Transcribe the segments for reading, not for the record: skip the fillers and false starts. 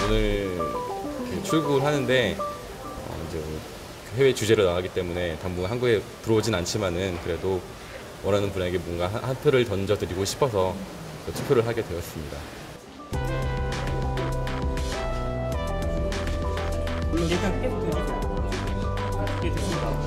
오늘 출국을 하는데 이제 해외 주재로 나가기 때문에 당분간 한국에 들어오진 않지만은 그래도 원하는 분에게 뭔가 한 표를 던져드리고 싶어서 투표를 하게 되었습니다. 일단 계속 드리세요. 예, 됐습니다.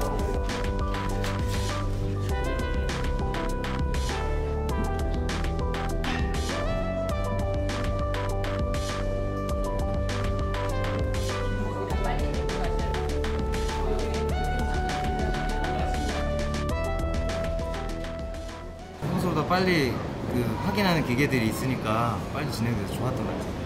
평소보다 빨리 확인하는 기계들이 있으니까 빨리 진행돼서 좋았던 것 같아요.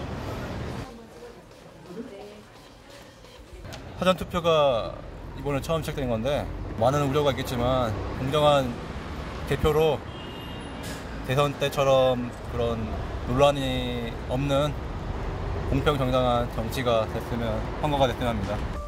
사전투표가 이번에 처음 시작된 건데 많은 우려가 있겠지만 공정한 개표로 대선 때처럼 그런 논란이 없는 공평정당한 정치가 됐으면 선거가 됐으면 합니다.